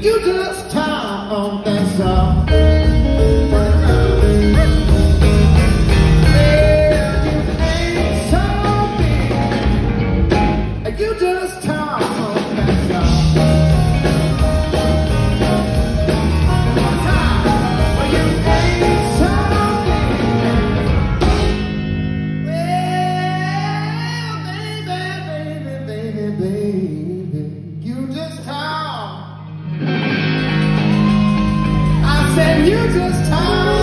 You just talk, that's all. You just talk, that's all. One time, well, you ain't something. Well, baby, you just talk. I said you just talk.